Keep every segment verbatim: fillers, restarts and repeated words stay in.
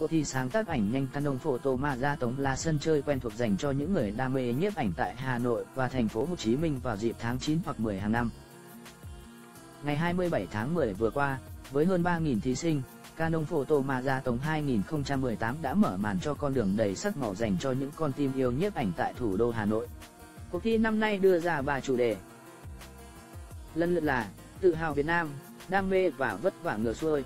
Cuộc thi sáng tác ảnh nhanh Canon Photo Marathon là sân chơi quen thuộc dành cho những người đam mê nhiếp ảnh tại Hà Nội và thành phố Hồ Chí Minh vào dịp tháng chín hoặc mười hàng năm. Ngày hai mươi bảy tháng mười vừa qua, với hơn ba nghìn thí sinh, Canon Photo Marathon hai nghìn không trăm mười tám đã mở màn cho con đường đầy sắc màu dành cho những con tim yêu nhiếp ảnh tại thủ đô Hà Nội. Cuộc thi năm nay đưa ra ba chủ đề. Lần lượt là Tự hào Việt Nam, Đam mê và Vất vả ngược xuôi.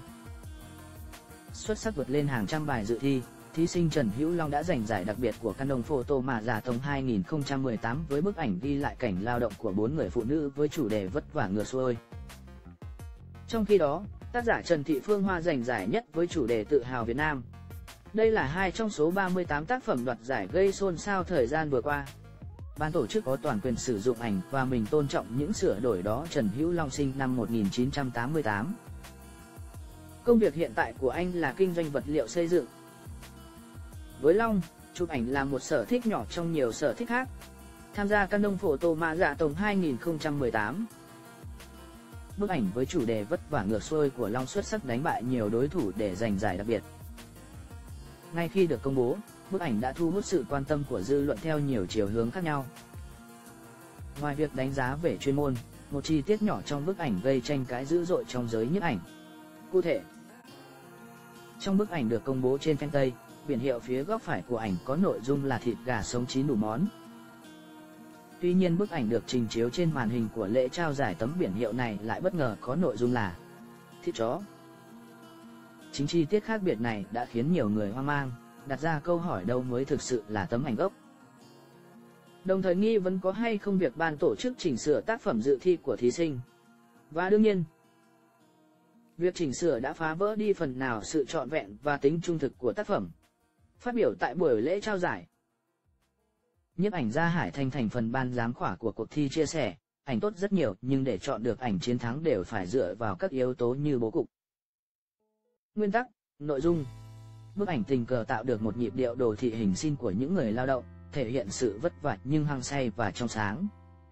Xuất sắc vượt lên hàng trăm bài dự thi, thí sinh Trần Hữu Long đã giành giải đặc biệt của Canon Photo Marathon hai nghìn không trăm mười tám với bức ảnh ghi lại cảnh lao động của bốn người phụ nữ với chủ đề Vất vả ngược xuôi. Trong khi đó, tác giả Trần Thị Phương Hoa giành giải nhất với chủ đề Tự hào Việt Nam. Đây là hai trong số ba mươi tám tác phẩm đoạt giải gây xôn xao thời gian vừa qua. Ban tổ chức có toàn quyền sử dụng ảnh và mình tôn trọng những sửa đổi đó. Trần Hữu Long sinh năm một nghìn chín trăm tám mươi tám. Công việc hiện tại của anh là kinh doanh vật liệu xây dựng. Với Long, chụp ảnh là một sở thích nhỏ trong nhiều sở thích khác. Tham gia Canon Photo Marathon hai nghìn không trăm mười tám. Bức ảnh với chủ đề Vất vả ngược xuôi của Long xuất sắc đánh bại nhiều đối thủ để giành giải đặc biệt. Ngay khi được công bố, bức ảnh đã thu hút sự quan tâm của dư luận theo nhiều chiều hướng khác nhau. Ngoài việc đánh giá về chuyên môn, một chi tiết nhỏ trong bức ảnh gây tranh cãi dữ dội trong giới nhiếp ảnh. Cụ thể, trong bức ảnh được công bố trên fanpage, biển hiệu phía góc phải của ảnh có nội dung là thịt gà sống chín đủ món. Tuy nhiên bức ảnh được trình chiếu trên màn hình của lễ trao giải tấm biển hiệu này lại bất ngờ có nội dung là thịt chó. Chính chi tiết khác biệt này đã khiến nhiều người hoang mang, đặt ra câu hỏi đâu mới thực sự là tấm ảnh gốc. Đồng thời nghi vấn có hay không việc ban tổ chức chỉnh sửa tác phẩm dự thi của thí sinh. Và đương nhiên, việc chỉnh sửa đã phá vỡ đi phần nào sự trọn vẹn và tính trung thực của tác phẩm. Phát biểu tại buổi lễ trao giải, nhiếp ảnh gia Hải Thanh thành phần ban giám khảo của cuộc thi chia sẻ, ảnh tốt rất nhiều nhưng để chọn được ảnh chiến thắng đều phải dựa vào các yếu tố như bố cục, nguyên tắc, nội dung. Bức ảnh tình cờ tạo được một nhịp điệu đồ thị hình sin của những người lao động, thể hiện sự vất vả nhưng hăng say và trong sáng.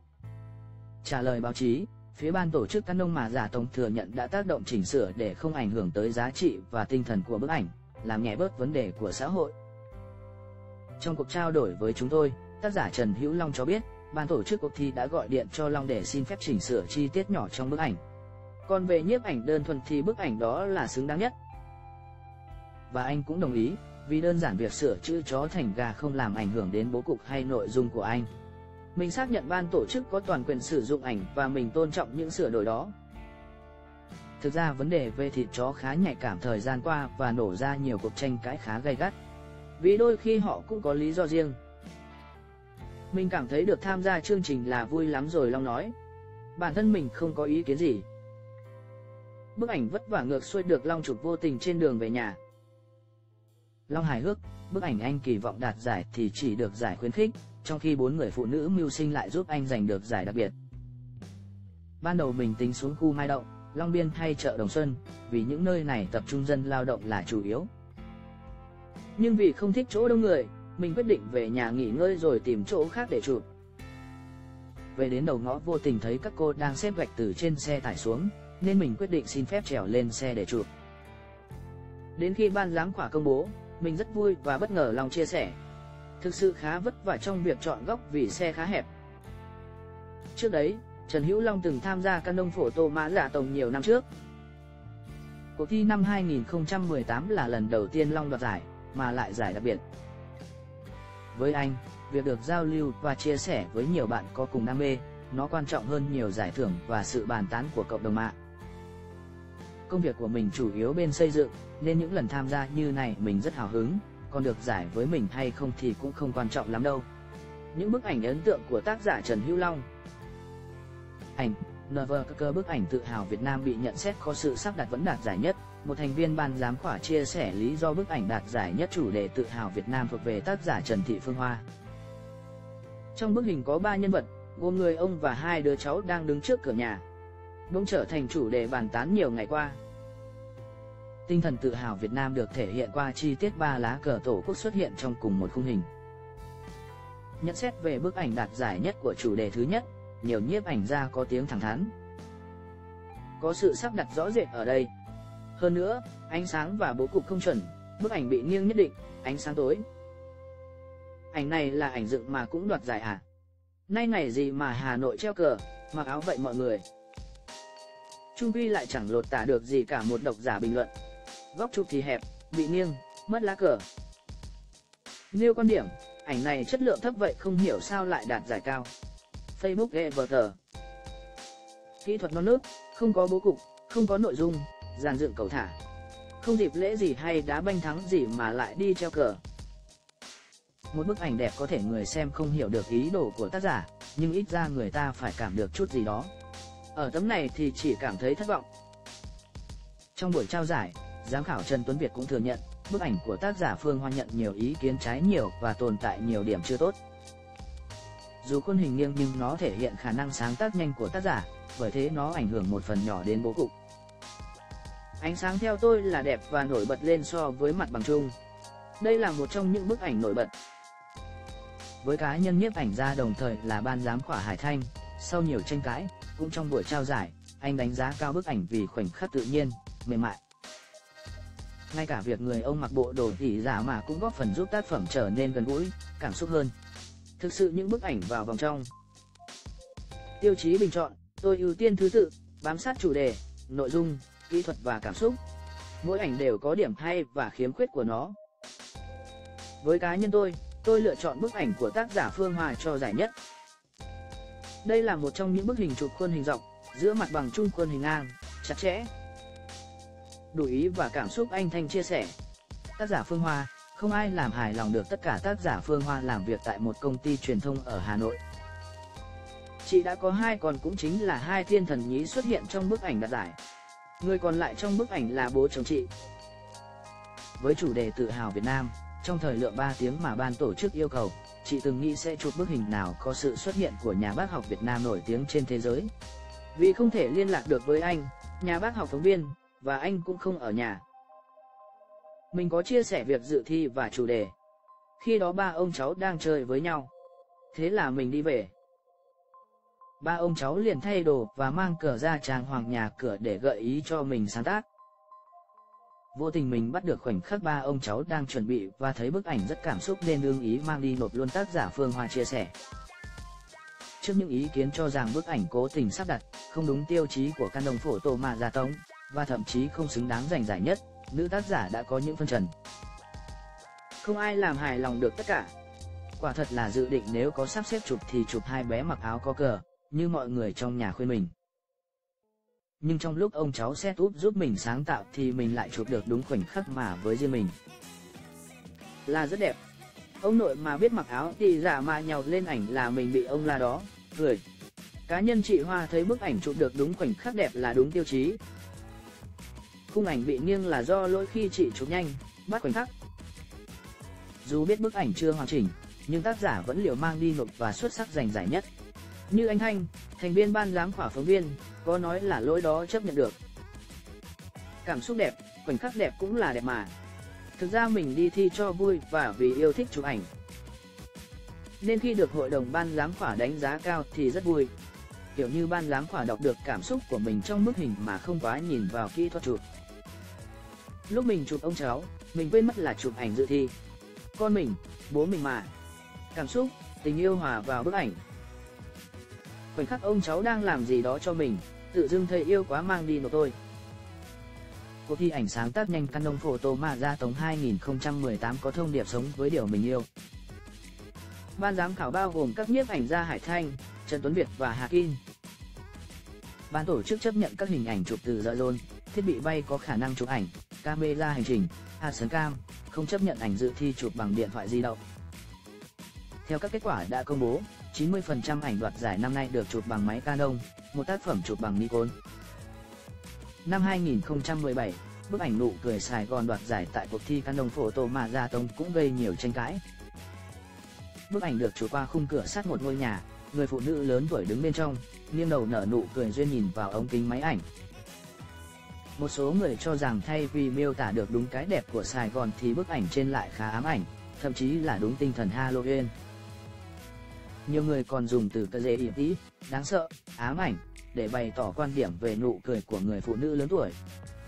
Trả lời báo chí, phía ban tổ chức Canon Marathon thừa nhận đã tác động chỉnh sửa để không ảnh hưởng tới giá trị và tinh thần của bức ảnh, làm nhẹ bớt vấn đề của xã hội. Trong cuộc trao đổi với chúng tôi, tác giả Trần Hữu Long cho biết, ban tổ chức cuộc thi đã gọi điện cho Long để xin phép chỉnh sửa chi tiết nhỏ trong bức ảnh. Còn về nhiếp ảnh đơn thuần thì bức ảnh đó là xứng đáng nhất. Và anh cũng đồng ý, vì đơn giản việc sửa chữ chó thành gà không làm ảnh hưởng đến bố cục hay nội dung của anh. Mình xác nhận ban tổ chức có toàn quyền sử dụng ảnh và mình tôn trọng những sửa đổi đó. Thực ra vấn đề về thịt chó khá nhạy cảm thời gian qua và nổ ra nhiều cuộc tranh cãi khá gay gắt. Vì đôi khi họ cũng có lý do riêng. Mình cảm thấy được tham gia chương trình là vui lắm rồi, Long nói. Bản thân mình không có ý kiến gì. Bức ảnh vất vả ngược xuôi được Long chụp vô tình trên đường về nhà. Long hài hước, bức ảnh anh kỳ vọng đạt giải thì chỉ được giải khuyến khích, trong khi bốn người phụ nữ mưu sinh lại giúp anh giành được giải đặc biệt. Ban đầu mình tính xuống khu Mai Động, Long Biên hay chợ Đồng Xuân, vì những nơi này tập trung dân lao động là chủ yếu. Nhưng vì không thích chỗ đông người, mình quyết định về nhà nghỉ ngơi rồi tìm chỗ khác để chụp. Về đến đầu ngõ vô tình thấy các cô đang xếp gạch từ trên xe tải xuống, nên mình quyết định xin phép trèo lên xe để chụp. Đến khi ban giám khảo công bố, mình rất vui và bất ngờ. Long chia sẻ, thực sự khá vất vả trong việc chọn góc vì xe khá hẹp. Trước đấy, Trần Hữu Long từng tham gia Canon Photo Marathon nhiều năm trước. Cuộc thi năm hai nghìn không trăm mười tám là lần đầu tiên Long đoạt giải, mà lại giải đặc biệt. Với anh, việc được giao lưu và chia sẻ với nhiều bạn có cùng đam mê, nó quan trọng hơn nhiều giải thưởng và sự bàn tán của cộng đồng mạng. Công việc của mình chủ yếu bên xây dựng, nên những lần tham gia như này mình rất hào hứng, còn được giải với mình hay không thì cũng không quan trọng lắm đâu. Những bức ảnh ấn tượng của tác giả Trần Hữu Long. Ảnh Nevercracker, bức ảnh tự hào Việt Nam bị nhận xét có sự sắp đặt vẫn đạt giải nhất. Một thành viên ban giám khảo chia sẻ lý do bức ảnh đạt giải nhất chủ đề tự hào Việt Nam thuộc về tác giả Trần Thị Phương Hoa. Trong bức hình có ba nhân vật, gồm người ông và hai đứa cháu đang đứng trước cửa nhà, bỗng trở thành chủ đề bàn tán nhiều ngày qua. Tinh thần tự hào Việt Nam được thể hiện qua chi tiết ba lá cờ tổ quốc xuất hiện trong cùng một khung hình. Nhận xét về bức ảnh đạt giải nhất của chủ đề thứ nhất, nhiều nhiếp ảnh gia có tiếng thẳng thắn. Có sự sắp đặt rõ rệt ở đây. Hơn nữa, ánh sáng và bố cục không chuẩn, Bức ảnh bị nghiêng nhất định, ánh sáng tối. Ảnh này là ảnh dựng mà cũng đoạt giải à? Nay ngày gì mà Hà Nội treo cờ, mặc áo vậy mọi người. Chung quy lại chẳng lột tả được gì cả, một độc giả bình luận. Góc chụp thì hẹp, bị nghiêng, mất lá cờ. Nêu quan điểm, ảnh này chất lượng thấp vậy không hiểu sao lại đạt giải cao. Facebook e vờ tờ. Kỹ thuật non nớt, không có bố cục, không có nội dung, dàn dựng cầu thả. Không dịp lễ gì hay đá banh thắng gì mà lại đi treo cờ. Một bức ảnh đẹp có thể người xem không hiểu được ý đồ của tác giả, nhưng ít ra người ta phải cảm được chút gì đó. Ở tấm này thì chỉ cảm thấy thất vọng. Trong buổi trao giải, giám khảo Trần Tuấn Việt cũng thừa nhận, bức ảnh của tác giả Phương Hoa nhận nhiều ý kiến trái nhiều và tồn tại nhiều điểm chưa tốt. Dù khuôn hình nghiêng nhưng nó thể hiện khả năng sáng tác nhanh của tác giả, bởi thế nó ảnh hưởng một phần nhỏ đến bố cục. Ánh sáng theo tôi là đẹp và nổi bật lên so với mặt bằng chung. Đây là một trong những bức ảnh nổi bật. Với cá nhân nhiếp ảnh gia đồng thời là ban giám khảo Hải Thanh, sau nhiều tranh cãi, cũng trong buổi trao giải, anh đánh giá cao bức ảnh vì khoảnh khắc tự nhiên, mềm mại. Ngay cả việc người ông mặc bộ đồ tỉ giả mà cũng góp phần giúp tác phẩm trở nên gần gũi, cảm xúc hơn. Thực sự những bức ảnh vào vòng trong. Tiêu chí bình chọn, tôi ưu tiên thứ tự, bám sát chủ đề, nội dung, kỹ thuật và cảm xúc. Mỗi ảnh đều có điểm hay và khiếm khuyết của nó. Với cá nhân tôi, tôi lựa chọn bức ảnh của tác giả Phương Hoa cho giải nhất. Đây là một trong những bức hình chụp khuôn hình dọc, giữa mặt bằng chung khuôn hình ngang, chặt chẽ. Đủ ý và cảm xúc, anh Thanh chia sẻ. Tác giả Phương Hoa, không ai làm hài lòng được tất cả. Tác giả Phương Hoa làm việc tại một công ty truyền thông ở Hà Nội. Chị đã có hai con cũng chính là hai thiên thần nhí xuất hiện trong bức ảnh đạt giải. Người còn lại trong bức ảnh là bố chồng chị. Với chủ đề tự hào Việt Nam, trong thời lượng ba tiếng mà ban tổ chức yêu cầu, chị từng nghĩ sẽ chụp bức hình nào có sự xuất hiện của nhà bác học Việt Nam nổi tiếng trên thế giới. Vì không thể liên lạc được với anh, nhà bác học phóng viên, và anh cũng không ở nhà. Mình có chia sẻ việc dự thi và chủ đề. Khi đó ba ông cháu đang chơi với nhau. Thế là mình đi về. Ba ông cháu liền thay đồ và mang cờ ra trang hoàng nhà cửa để gợi ý cho mình sáng tác. Vô tình mình bắt được khoảnh khắc ba ông cháu đang chuẩn bị và thấy bức ảnh rất cảm xúc nên ưng ý mang đi nộp luôn. Tác giả Phương Hoa chia sẻ. Trước những ý kiến cho rằng bức ảnh cố tình sắp đặt, không đúng tiêu chí của Canon Photo mà ra tống, và thậm chí không xứng đáng giành giải nhất, nữ tác giả đã có những phân trần. Không ai làm hài lòng được tất cả. Quả thật là dự định nếu có sắp xếp chụp thì chụp hai bé mặc áo có cờ, như mọi người trong nhà khuyên mình. Nhưng trong lúc ông cháu set up giúp mình sáng tạo thì mình lại chụp được đúng khoảnh khắc mà với riêng mình. Là rất đẹp. Ông nội mà biết mặc áo thì giả mà nhào lên ảnh là mình bị ông la đó, cười. Cá nhân chị Hoa thấy bức ảnh chụp được đúng khoảnh khắc đẹp là đúng tiêu chí. Khung ảnh bị nghiêng là do lỗi khi chị chụp nhanh, bắt khoảnh khắc. Dù biết bức ảnh chưa hoàn chỉnh, nhưng tác giả vẫn liều mang đi nộp và xuất sắc giành giải nhất. Như anh Thanh, thành viên ban giám khảo phóng viên, có nói là lỗi đó chấp nhận được. Cảm xúc đẹp, khoảnh khắc đẹp cũng là đẹp mà. Thực ra mình đi thi cho vui và vì yêu thích chụp ảnh. Nên khi được hội đồng ban giám khảo đánh giá cao thì rất vui. Kiểu như ban giám khảo đọc được cảm xúc của mình trong bức hình mà không quá nhìn vào kỹ thuật chụp. Lúc mình chụp ông cháu, mình quên mất là chụp ảnh dự thi. Con mình, bố mình mà. Cảm xúc, tình yêu hòa vào bức ảnh. Khoảnh khắc ông cháu đang làm gì đó cho mình, tự dưng thấy yêu quá mang đi nộp tôi. Cuộc thi ảnh sáng tác nhanh Canon Photo mà ra tống hai nghìn không trăm mười tám có thông điệp sống với điều mình yêu. Ban giám khảo bao gồm các nhiếp ảnh gia Hải Thanh, Trần Tuấn Việt và Hà Kim. Ban tổ chức chấp nhận các hình ảnh chụp từ drone, thiết bị bay có khả năng chụp ảnh, camera hành trình, action cam, không chấp nhận ảnh dự thi chụp bằng điện thoại di động. Theo các kết quả đã công bố, chín mươi phần trăm ảnh đoạt giải năm nay được chụp bằng máy Canon, một tác phẩm chụp bằng Nikon. Năm hai nghìn không trăm mười bảy, bức ảnh nụ cười Sài Gòn đoạt giải tại cuộc thi Canon Photo mà ra tống cũng gây nhiều tranh cãi. Bức ảnh được chụp qua khung cửa sát một ngôi nhà, người phụ nữ lớn tuổi đứng bên trong, nghiêng đầu nở nụ cười duyên nhìn vào ống kính máy ảnh. Một số người cho rằng thay vì miêu tả được đúng cái đẹp của Sài Gòn thì bức ảnh trên lại khá ám ảnh, thậm chí là đúng tinh thần Halloween. Nhiều người còn dùng từ cơ dễ ý, đáng sợ, ám ảnh, để bày tỏ quan điểm về nụ cười của người phụ nữ lớn tuổi.